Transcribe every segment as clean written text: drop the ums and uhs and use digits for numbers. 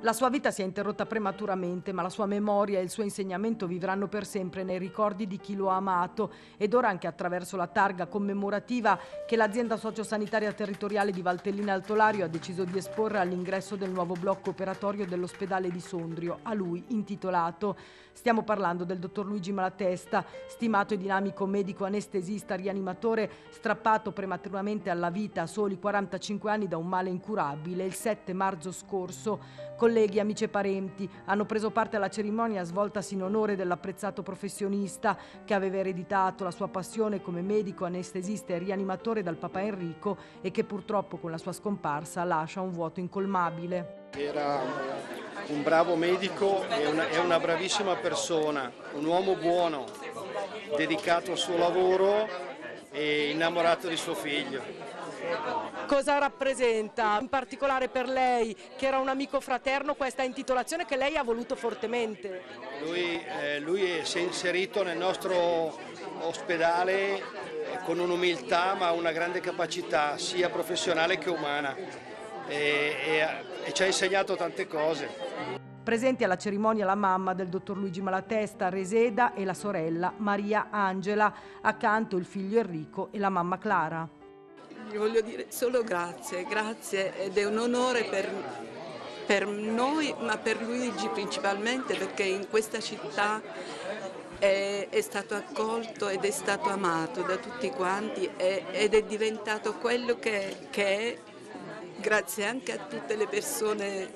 La sua vita si è interrotta prematuramente, ma la sua memoria e il suo insegnamento vivranno per sempre nei ricordi di chi lo ha amato, ed ora anche attraverso la targa commemorativa che l'azienda sociosanitaria territoriale di Valtellina Alto Lario ha deciso di esporre all'ingresso del nuovo blocco operatorio dell'ospedale di Sondrio, a lui intitolato. Stiamo parlando del dottor Luigi Malatesta, stimato e dinamico medico anestesista rianimatore, strappato prematuramente alla vita a soli 45 anni da un male incurabile. Il 7 marzo scorso colleghi, amici e parenti hanno preso parte alla cerimonia svoltasi in onore dell'apprezzato professionista che aveva ereditato la sua passione come medico, anestesista e rianimatore dal papà Enrico e che purtroppo con la sua scomparsa lascia un vuoto incolmabile. Era un bravo medico e una bravissima persona, un uomo buono, dedicato al suo lavoro e innamorato di suo figlio. Cosa rappresenta in particolare per lei, che era un amico fraterno, questa intitolazione che lei ha voluto fortemente? Lui si è inserito nel nostro ospedale con un'umiltà ma una grande capacità sia professionale che umana e ci ha insegnato tante cose. Presenti alla cerimonia la mamma del dottor Luigi Malatesta, Reseda, e la sorella Maria Angela, accanto il figlio Enrico e la mamma Clara. Gli voglio dire solo grazie, grazie, ed è un onore per noi, ma per Luigi principalmente, perché in questa città è stato accolto ed è stato amato da tutti quanti ed è diventato quello che è, grazie anche a tutte le persone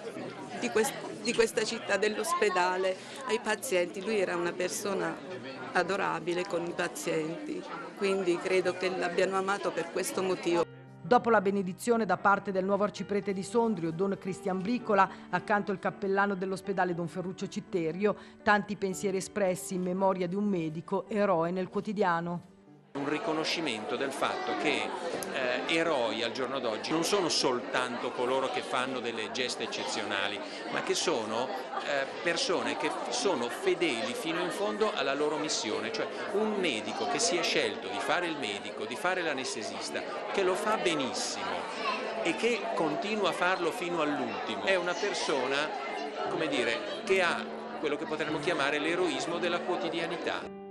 di questa città, dell'ospedale, ai pazienti. Lui era una persona adorabile con i pazienti, quindi credo che l'abbiano amato per questo motivo. Dopo la benedizione da parte del nuovo arciprete di Sondrio, Don Cristian Bricola, accanto il cappellano dell'ospedale Don Ferruccio Citterio, tanti pensieri espressi in memoria di un medico, eroe nel quotidiano. Un riconoscimento del fatto che eroi al giorno d'oggi non sono soltanto coloro che fanno delle gesta eccezionali, ma che sono persone che sono fedeli fino in fondo alla loro missione, cioè un medico che si è scelto di fare il medico, di fare l'anestesista, che lo fa benissimo e che continua a farlo fino all'ultimo. È una persona, come dire, che ha quello che potremmo chiamare l'eroismo della quotidianità.